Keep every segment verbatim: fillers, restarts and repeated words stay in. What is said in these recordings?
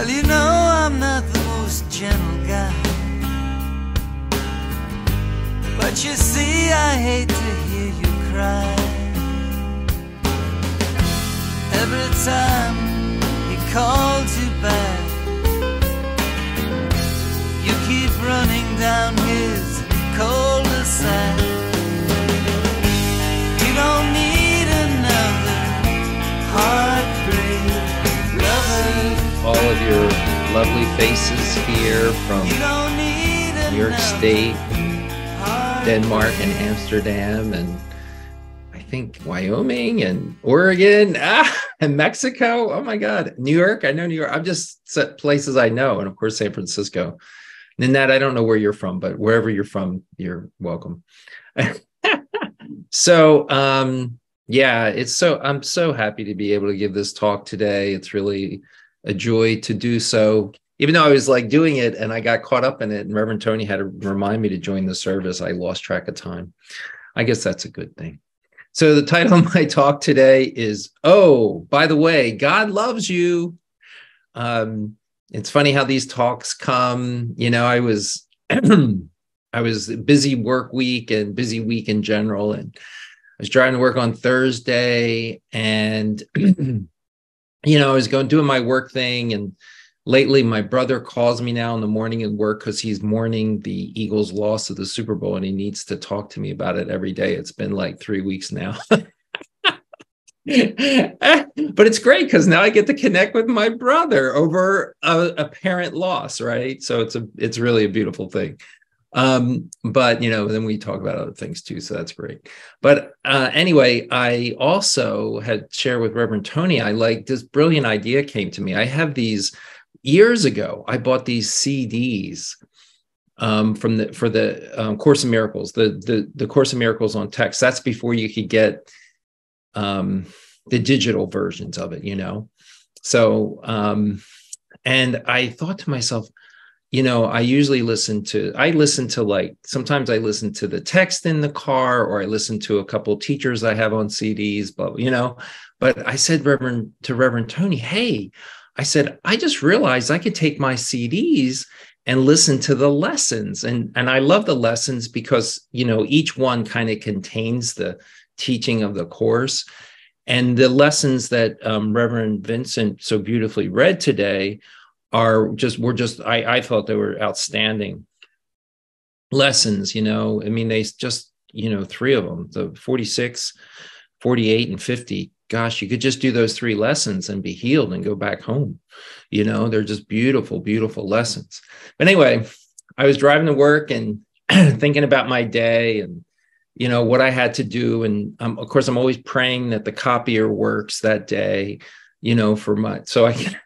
Well, you know I'm not the most gentle guy, but you see I hate to hear you cry. Every time he calls you back, you keep running down his cul-de-sac. You don't need another heartbreak lover. All of your lovely faces here from You don't need New York another State, heartbreak. Denmark, and Amsterdam, and I think Wyoming and Oregon, ah, and Mexico. Oh my God, New York. I know New York. I'm just set places I know, and of course San Francisco. Nanette, I don't know where you're from, but wherever you're from, you're welcome. So, um, yeah, it's so I'm so happy to be able to give this talk today. It's really a joy to do so. Even though I was like doing it and I got caught up in it, and Reverend Tony had to remind me to join the service, I lost track of time. I guess that's a good thing. So the title of my talk today is, oh, by the way, God loves you. Um, it's funny how these talks come. You know, I was I was a busy work week and busy week in general, and I was driving to work on Thursday, and you know, I was going doing my work thing, and lately my brother calls me now in the morning at work because he's mourning the Eagles' loss of the Super Bowl, and he needs to talk to me about it every day. It's been like three weeks now. But it's great because now I get to connect with my brother over a apparent loss, right? So it's a it's really a beautiful thing. Um, but you know, then we talk about other things too, so that's great. But uh, anyway, I also had shared with Reverend Tony, I like this brilliant idea came to me. I have these years ago, I bought these C Ds um, from the for the um, Course in Miracles, the the the Course in Miracles on text. That's before you could get um, the digital versions of it, you know. So, um, and I thought to myself, you know, I usually listen to, I listen to like, sometimes I listen to the text in the car, or I listen to a couple of teachers I have on C Ds, but, you know, but I said, Reverend, to Reverend Tony, hey, I said, I just realized I could take my C Ds and listen to the lessons. And, and I love the lessons because, you know, each one kind of contains the teaching of the course. And the lessons that um, Reverend Vincent so beautifully read today are just, were just, I, I thought they were outstanding lessons, you know. I mean, they just, you know, three of them, the forty-six, forty-eight, and fifty. Gosh, you could just do those three lessons and be healed and go back home. You know, they're just beautiful, beautiful lessons. But anyway, I was driving to work and thinking about my day and, you know, what I had to do. And um, of course, I'm always praying that the copier works that day, you know, for my, so I can,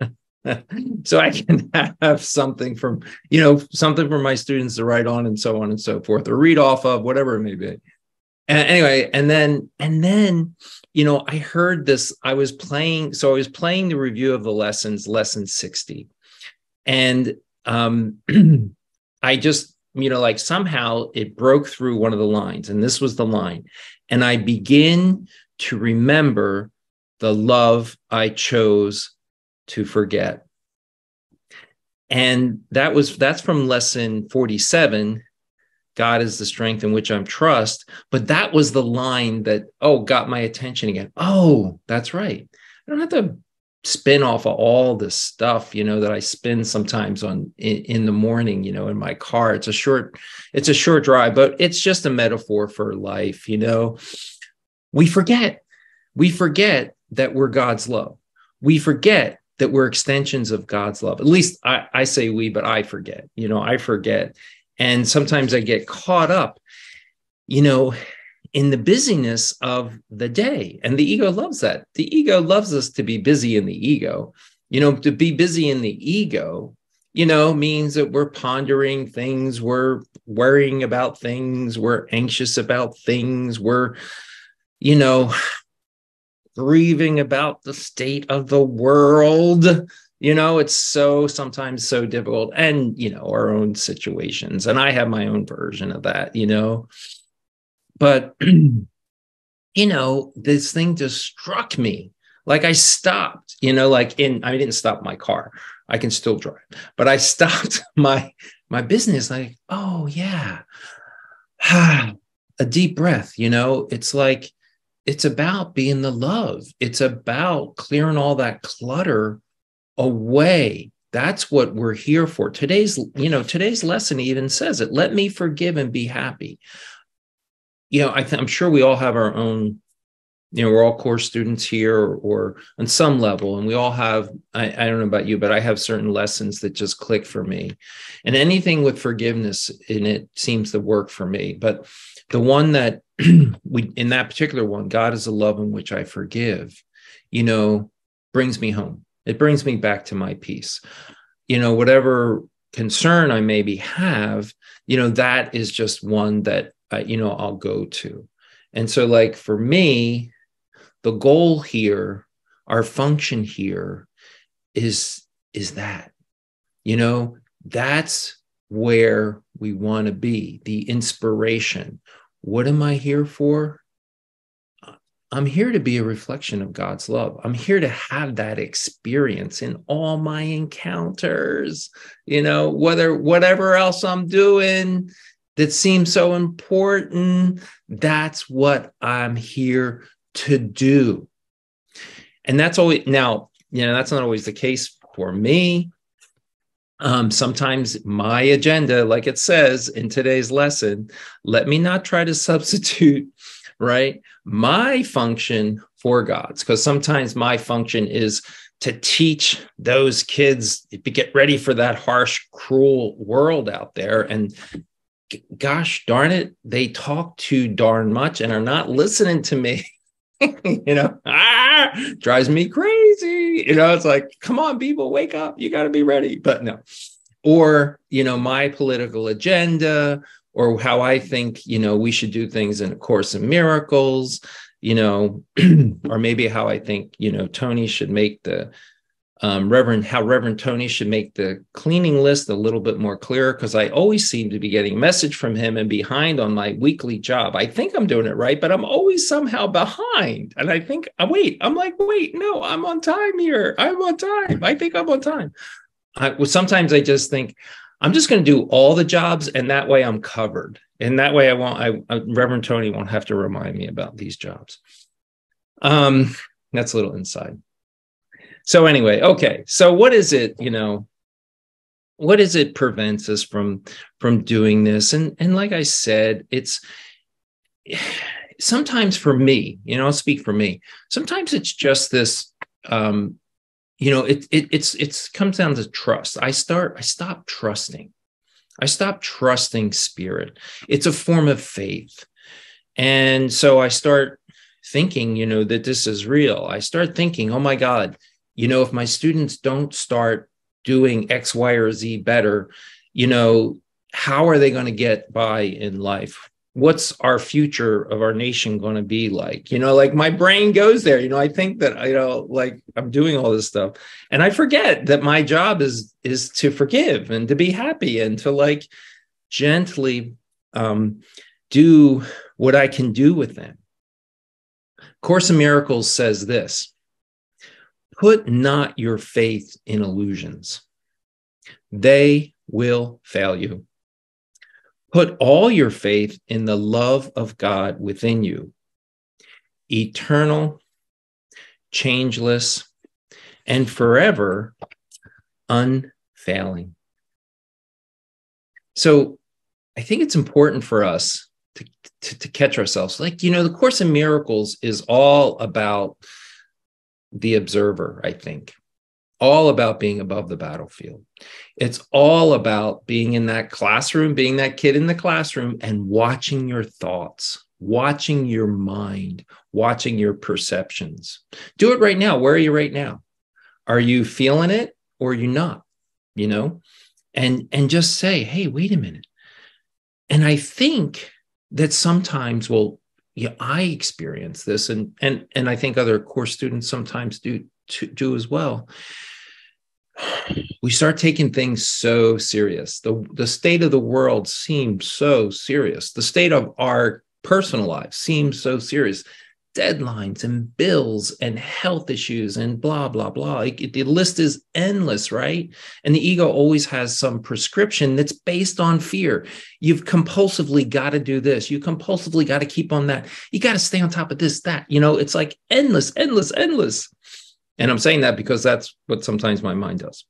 so I can have something from, you know, something for my students to write on and so on and so forth, or read off of, whatever it may be. And anyway, and then, and then, you know, I heard this, I was playing, so I was playing the review of the lessons, lesson sixty. And um, I just, you know, like somehow it broke through one of the lines, and this was the line. And I begin to remember the love I chose to forget. And that was, that's from lesson forty-seven. God is the strength in which I'm trust. But that was the line that, oh, got my attention again. Oh, that's right. I don't have to spin off of all this stuff, you know, that I spin sometimes on in, in the morning, you know, in my car. It's a short, it's a short drive, but it's just a metaphor for life. You know, we forget, we forget that we're God's love. We forget that we're extensions of God's love. At least I, I say we, but I forget, you know, I forget. And sometimes I get caught up, you know, in the busyness of the day. And the ego loves that. The ego loves us to be busy in the ego. You know, to be busy in the ego, you know, means that we're pondering things, we're worrying about things, we're anxious about things, we're, you know, grieving about the state of the world. You know, it's so sometimes so difficult, and, you know, our own situations. And I have my own version of that, you know, but, you know, this thing just struck me. Like I stopped, you know, like in, I didn't stop my car. I can still drive. But I stopped my my business. Like, oh yeah, a deep breath. You know, it's like it's about being the love. It's about clearing all that clutter away. That's what we're here for. Today's, you know, today's lesson even says it. Let me forgive and be happy. You know, I th- I'm sure we all have our own, you know, we're all course students here or, or on some level, and we all have, I, I don't know about you, but I have certain lessons that just click for me. And anything with forgiveness in it seems to work for me. But the one that we, in that particular one, God is a love in which I forgive, you know, brings me home. It brings me back to my peace. You know, whatever concern I maybe have, you know, that is just one that, uh, you know, I'll go to. And so like for me, the goal here, our function here is, is that, you know, that's where we want to be, the inspiration. What am I here for? I'm here to be a reflection of God's love. I'm here to have that experience in all my encounters, you know, whether whatever else I'm doing that seems so important, that's what I'm here to do. And that's always, now, you know, that's not always the case for me. Um, sometimes my agenda, like it says in today's lesson, let me not try to substitute, right, my function for God's, because sometimes my function is to teach those kids to get ready for that harsh, cruel world out there. And gosh darn it, they talk too darn much and are not listening to me. You know, ah, drives me crazy. You know, it's like, come on, people, wake up. You got to be ready. But no. Or, you know, my political agenda, or how I think, you know, we should do things in A Course in Miracles, you know, or maybe how I think, you know, Tony should make the um, Reverend, how Reverend Tony should make the cleaning list a little bit more clearer, because I always seem to be getting a message from him and behind on my weekly job. I think I'm doing it right, but I'm always somehow behind. And I think, uh, wait, I'm like, wait, no, I'm on time here. I'm on time. I think I'm on time. I, well, sometimes I just think, I'm just going to do all the jobs, and that way I'm covered. And that way I won't, I, I, Reverend Tony won't have to remind me about these jobs. Um, that's a little inside. So anyway, okay. So what is it, you know, what is it prevents us from, from doing this? And, and like I said, it's sometimes for me, you know, I'll speak for me. Sometimes it's just this, um, you know, it, it it's it's comes down to trust. I start, I stop trusting. I stop trusting spirit. It's a form of faith. And so I start thinking, you know, that this is real. I start thinking, oh my God, you know, if my students don't start doing X, Y, or Z better, you know, how are they going to get by in life? What's our future of our nation going to be like? You know, like my brain goes there. You know, I think that, you know, like I'm doing all this stuff, and I forget that my job is is to forgive and to be happy and to like gently um, do what I can do with them. Course in Miracles says this: put not your faith in illusions. They will fail you. Put all your faith in the love of God within you, eternal, changeless, and forever unfailing. So I think it's important for us to, to, to catch ourselves. Like, you know, the Course in Miracles is all about the observer, I think. All about being above the battlefield. It's all about being in that classroom, being that kid in the classroom, and watching your thoughts, watching your mind, watching your perceptions. Do it right now. Where are you right now? Are you feeling it or are you not? You know, and, and just say, hey, wait a minute. And I think that sometimes, well, yeah, I experience this, and, and, and I think other course students sometimes do, to, do as well. We start taking things so serious. The, the state of the world seems so serious. The state of our personal lives seems so serious. deadlines and bills and health issues and blah, blah, blah. Like, the list is endless, right? And the ego always has some prescription that's based on fear. You've compulsively got to do this. You compulsively got to keep on that. You got to stay on top of this, that, you know, it's like endless, endless, endless. And I'm saying that because that's what sometimes my mind does.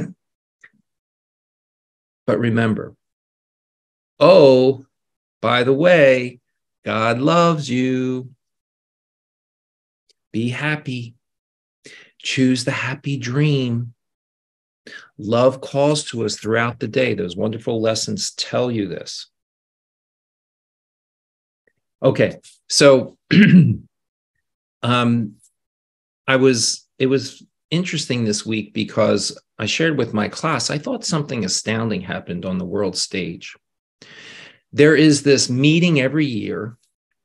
But remember, oh, by the way, God loves you. Be happy. Choose the happy dream. Love calls to us throughout the day. Those wonderful lessons tell you this. Okay, so um, I was, it was interesting this week because I shared with my class, I thought something astounding happened on the world stage. There is this meeting every year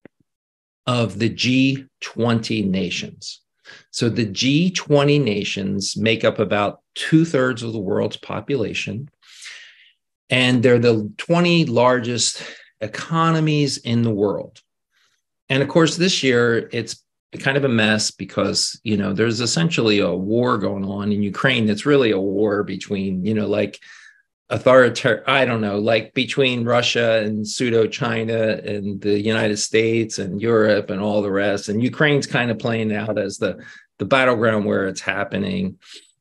of the G twenty nations. So the G twenty nations make up about two-thirds of the world's population, and they're the twenty largest economies in the world. And of course, this year, it's kind of a mess because, you know, there's essentially a war going on in Ukraine. It's really a war between, you know, like authoritarian, I don't know, like between Russia and pseudo-China and the United States and Europe and all the rest. And Ukraine's kind of playing out as the, the battleground where it's happening.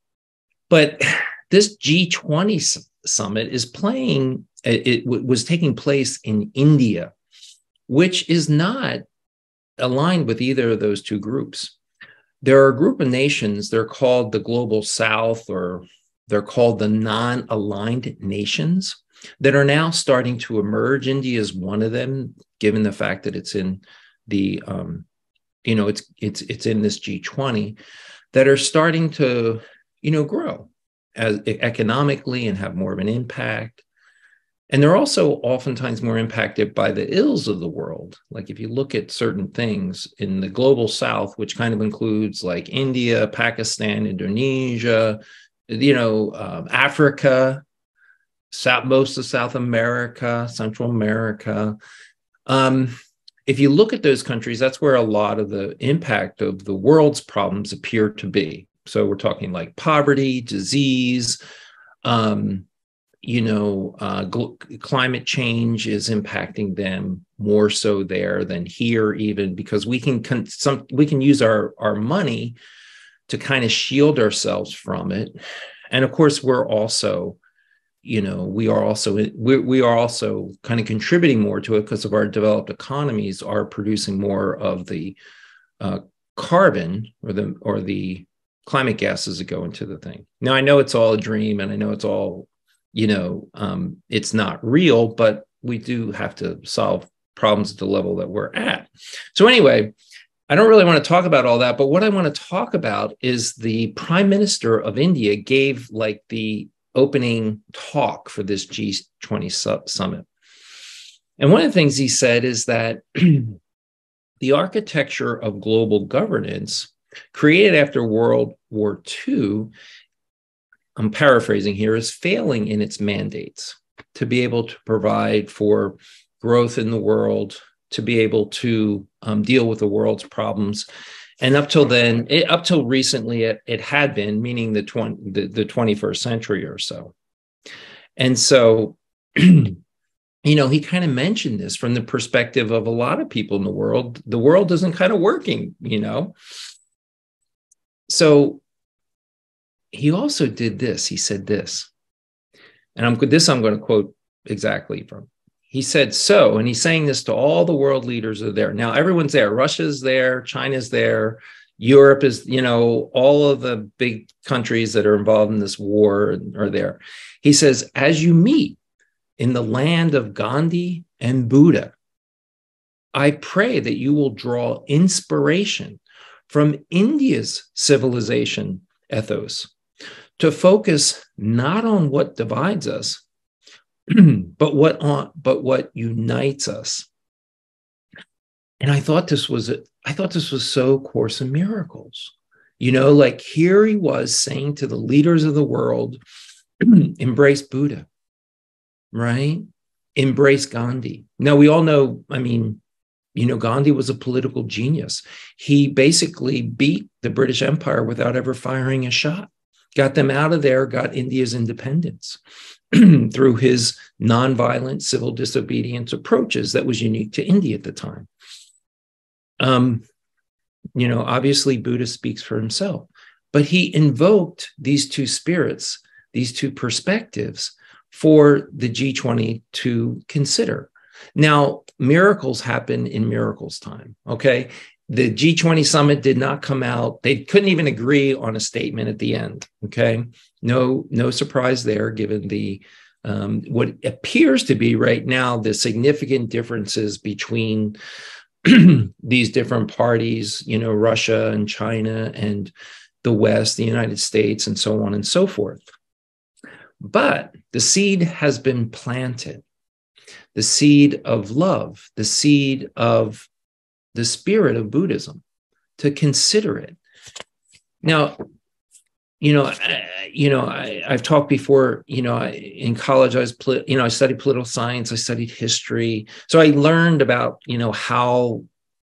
But this G twenty summit is playing, it, it was taking place in India, which is not aligned with either of those two groups. There are a group of nations, they're called the Global South, or they're called the non-aligned nations, that are now starting to emerge. India is one of them, given the fact that it's in the, um, you know, it's it's it's in this G twenty, that are starting to, you know, grow as economically and have more of an impact. And they're also oftentimes more impacted by the ills of the world. Like if you look at certain things in the Global South, which kind of includes like India, Pakistan, Indonesia, you know, um, Africa, South, most of South America, Central America. Um, if you look at those countries, that's where a lot of the impact of the world's problems appear to be. So we're talking like poverty, disease, um, you know, uh, climate change is impacting them more so there than here, even because we can con- some we can use our our money to kind of shield ourselves from it. And of course, we're also, you know, we are also we we are also kind of contributing more to it because of our developed economies are producing more of the uh, carbon or the or the climate gases that go into the thing. Now, I know it's all a dream, and I know it's all, you know, um, it's not real, but we do have to solve problems at the level that we're at. So anyway, I don't really want to talk about all that, but what I want to talk about is the Prime Minister of India gave like the opening talk for this G twenty summit. And one of the things he said is that the architecture of global governance created after World War Two, I'm paraphrasing here, is failing in its mandates to be able to provide for growth in the world, to be able to um, deal with the world's problems. And up till then, it, up till recently, it, it had been, meaning the, twenty, the, the twenty-first century or so. And so, you know, he kind of mentioned this from the perspective of a lot of people in the world. The world isn't kind of working, you know. So he also did this. He said this, and I'm this I'm going to quote exactly from. He said, so, and he's saying this to all the world leaders are there. Now, everyone's there. Russia's there. China's there. Europe is, you know, all of the big countries that are involved in this war are there. He says, as you meet in the land of Gandhi and Buddha, I pray that you will draw inspiration from India's civilization ethos to focus not on what divides us, but what on, but what unites us. And I thought this was, I thought this was so Course in Miracles. You know, like here he was saying to the leaders of the world, embrace Buddha, right? Embrace Gandhi. Now we all know, I mean, you know, Gandhi was a political genius. He basically beat the British Empire without ever firing a shot, got them out of there, got India's independence through his nonviolent civil disobedience approaches that was unique to India at the time. Um, you know, obviously Buddha speaks for himself, but he invoked these two spirits, these two perspectives for the G twenty to consider. Now, miracles happen in miracles time, okay? The G twenty summit did not come out. They couldn't even agree on a statement at the end, okay? No, no surprise there, given the um, what appears to be right now the significant differences between these different parties, you know, Russia and China and the West, the United States, and so on and so forth. But the seed has been planted. The seed of love, the seed of the spirit of Buddhism, to consider it. Now, you know, I, you know, I, I've talked before. You know, I, in college, I was, you know, I studied political science. I studied history, so I learned about, you know, how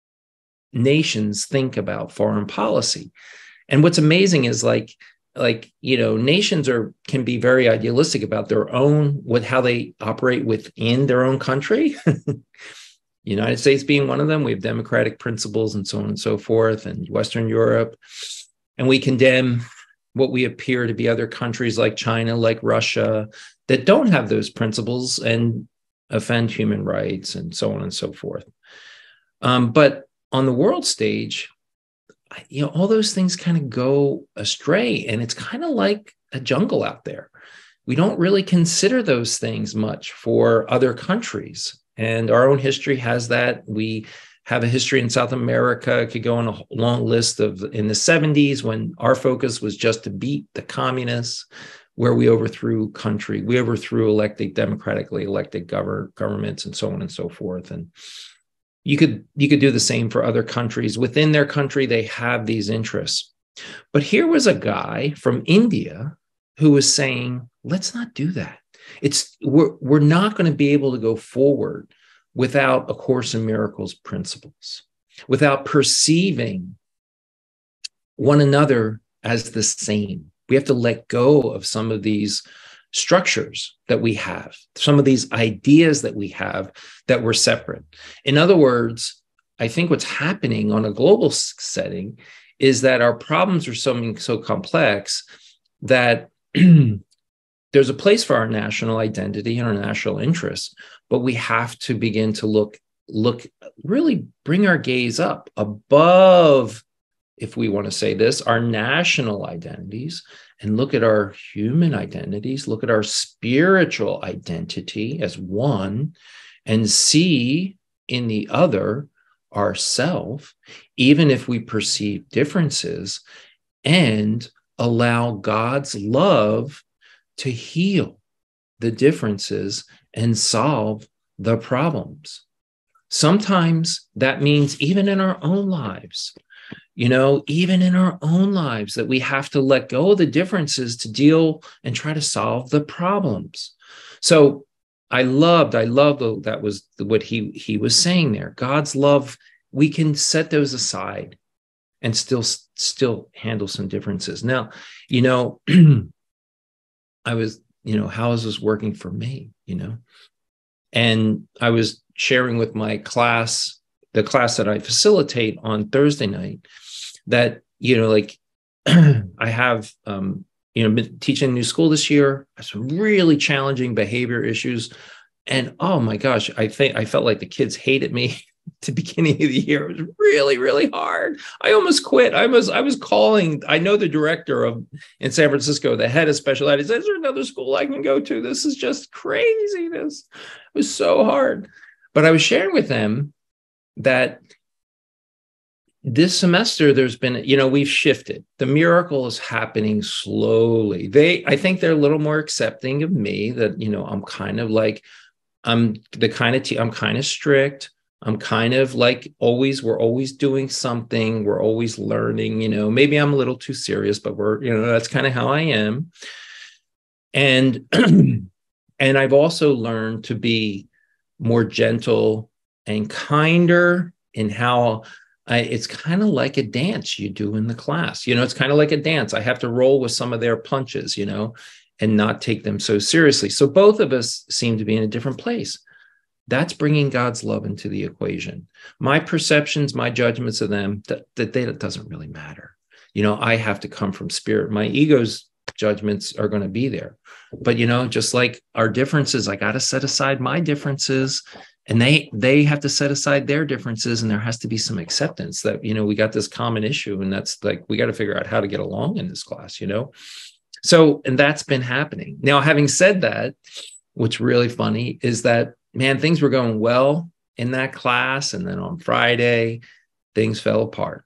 nations think about foreign policy. And what's amazing is like. Like, you know, nations are can be very idealistic about their own, what how they operate within their own country. United States being one of them. We have democratic principles and so on and so forth, and Western Europe. And we condemn what we appear to be other countries like China, like Russia, that don't have those principles and offend human rights and so on and so forth. Um, but on the world stage, you know, all those things kind of go astray, and it's kind of like a jungle out there. We don't really consider those things much for other countries, and our own history has that. We have a history in South America. It could go on a long list of in the seventies when our focus was just to beat the communists, where we overthrew country, we overthrew elected, democratically elected govern, governments, and so on and so forth. And You could, you could do the same for other countries. Within their country, they have these interests. But here was a guy from India who was saying, let's not do that. It's, we're, we're not going to be able to go forward without A Course in Miracles principles, without perceiving one another as the same. We have to let go of some of these structures that we have, some of these ideas that we have that we're separate. In other words, I think what's happening on a global setting is that our problems are something so complex that there's a place for our national identity and our national interests, but we have to begin to look, look, really bring our gaze up above, if we want to say this, our national identities, and look at our human identities, look at our spiritual identity as one, and see in the other ourself, even if we perceive differences, and allow God's love to heal the differences and solve the problems. Sometimes that means even in our own lives, you know, even in our own lives, that we have to let go of the differences to deal and try to solve the problems. So I loved, I loved that was what he, he was saying there. God's love, we can set those aside and still, still handle some differences. Now, you know, I was, you know, how is this working for me, you know? And I was sharing with my class, the class that I facilitate on Thursday night, that, you know, like I have, um, you know, been teaching a new school this year, some really challenging behavior issues. And oh my gosh, I think I felt like the kids hated me at the beginning of the year. It was really, really hard. I almost quit. I was, I was calling, I know the director of in San Francisco, the head of special ed. Is there another school I can go to? This is just craziness. It was so hard. But I was sharing with them that this semester, there's been, you know, we've shifted. The miracle is happening slowly. They, I think they're a little more accepting of me, that, you know, I'm kind of like, I'm the kind of, te- I'm kind of strict. I'm kind of like always, we're always doing something. We're always learning, you know, maybe I'm a little too serious, but we're, you know, that's kind of how I am. And, and I've also learned to be more gentle and kinder in how I, it's kind of like a dance you do in the class. You know, it's kind of like a dance. I have to roll with some of their punches, you know, and not take them so seriously. So both of us seem to be in a different place. That's bringing God's love into the equation. My perceptions, my judgments of them, that, that, they, that doesn't really matter. You know, I have to come from spirit. My ego's judgments are going to be there. But, you know, just like our differences, I got to set aside my differences. And they they have to set aside their differences, and there has to be some acceptance that, you know, we got this common issue, and that's like, we got to figure out how to get along in this class, you know? So, and that's been happening. Now, having said that, what's really funny is that, man, things were going well in that class. And then on Friday, things fell apart.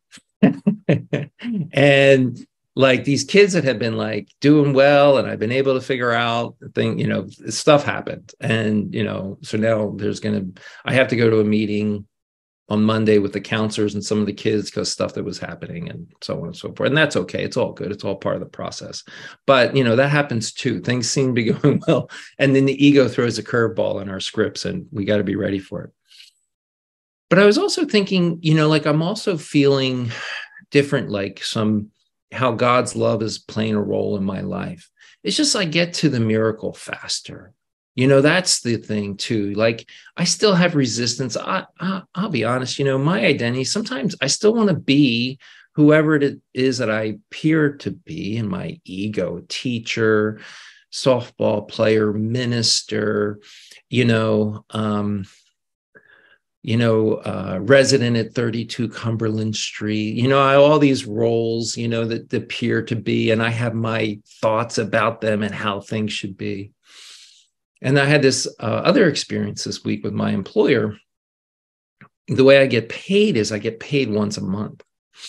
And like these kids that had been like doing well, and I've been able to figure out the thing, you know, stuff happened. And, you know, so now there's going to, I have to go to a meeting on Monday with the counselors and some of the kids because stuff that was happening and so on and so forth. And that's okay. It's all good. It's all part of the process. But, you know, that happens too. Things seem to be going well. And then the ego throws a curveball in our scripts, and we got to be ready for it. But I was also thinking, you know, like I'm also feeling different, like some, how God's love is playing a role in my life. It's just I get to the miracle faster. You know, that's the thing too. Like I still have resistance. I, I, I'll be honest, you know, my identity, sometimes I still want to be whoever it is that I appear to be in my ego, teacher, softball player, minister, you know, um, you know, uh, resident at thirty-two Cumberland Street, you know, I, all these roles, you know, that appear to be, and I have my thoughts about them and how things should be. And I had this uh, other experience this week with my employer. The way I get paid is I get paid once a month.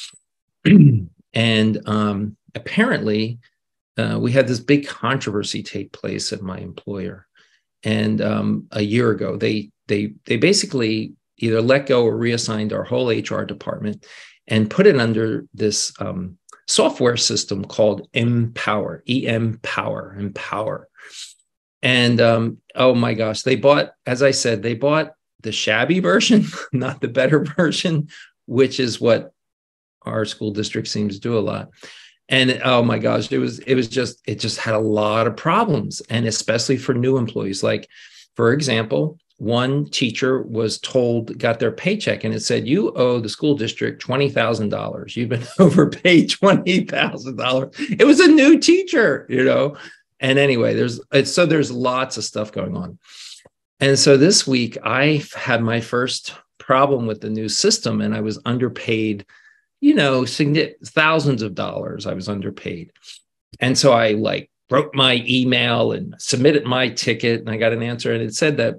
And um, apparently uh, we had this big controversy take place at my employer. And um, a year ago, they, they, they basically either let go or reassigned our whole H R department and put it under this um, software system called Empower, E M Power, Empower. And um, oh my gosh, they bought, as I said, they bought the shabby version, not the better version, which is what our school district seems to do a lot. And oh my gosh, it was, it was just, it just had a lot of problems. And especially for new employees, like, for example, one teacher was told, got their paycheck, and it said, you owe the school district twenty thousand dollars. You've been overpaid twenty thousand dollars. It was a new teacher, you know? And anyway, there's, it's, so there's lots of stuff going on. And so this week I had my first problem with the new system, and I was underpaid, you know, thousands of dollars. I was underpaid. And so I like wrote my email and submitted my ticket, and I got an answer. And it said that,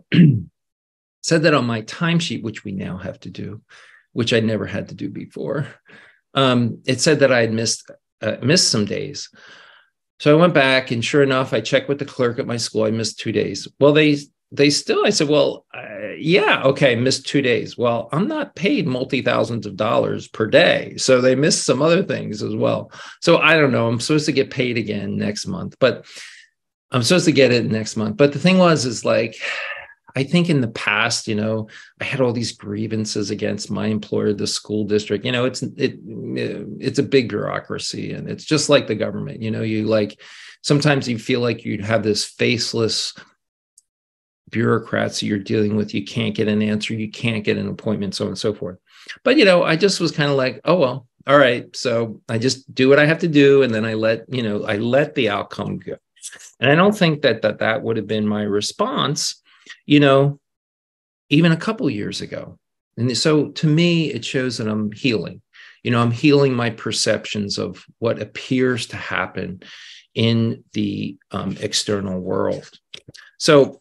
said that on my timesheet, which we now have to do, which I never had to do before. Um, it said that I had missed, uh, missed some days. So I went back, and sure enough, I checked with the clerk at my school. I missed two days. Well, they, they still, I said, well, uh, yeah, okay, missed two days. Well, I'm not paid multi-thousands of dollars per day. So they missed some other things as well. So I don't know, I'm supposed to get paid again next month, but I'm supposed to get it next month. But the thing was, is like, I think in the past, you know, I had all these grievances against my employer, the school district. You know, it's it it's a big bureaucracy, and it's just like the government. You know, you like sometimes you feel like you have this faceless bureaucrats you're dealing with. You can't get an answer, you can't get an appointment, so on and so forth. But you know, I just was kind of like, oh well, all right. So I just do what I have to do, and then I let you know, I let the outcome go. And I don't think that that that would have been my response, you know, even a couple years ago. And so to me, it shows that I'm healing. You know, I'm healing my perceptions of what appears to happen in the um, external world. So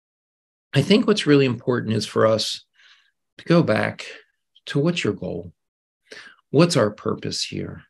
I think what's really important is for us to go back to what's your goal? What's our purpose here?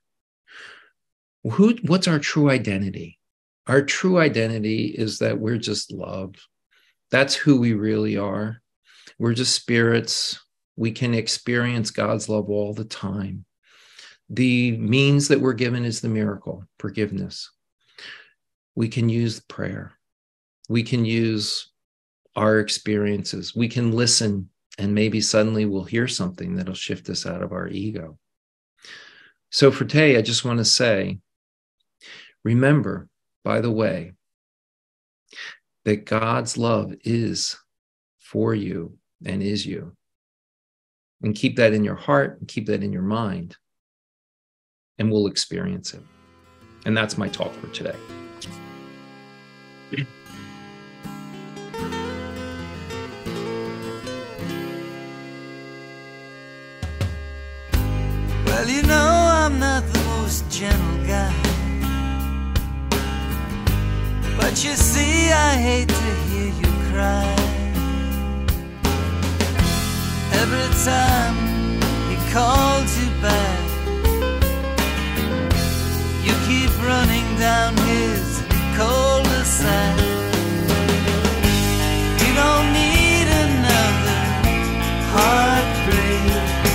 Who, what's our true identity? Our true identity is that we're just love. That's who we really are. We're just spirits. We can experience God's love all the time. The means that we're given is the miracle, forgiveness. We can use prayer. We can use our experiences. We can listen and maybe suddenly we'll hear something that'll shift us out of our ego. So for today, I just want to say, remember, by the way, that God's love is for you and is you. And keep that in your heart and keep that in your mind, and we'll experience it. And that's my talk for today. Well, you know I'm not the most gentle guy, but you see I hate to hear you cry. Every time he calls you back, you keep running down his cul-de-sac. You don't need another heartbreak.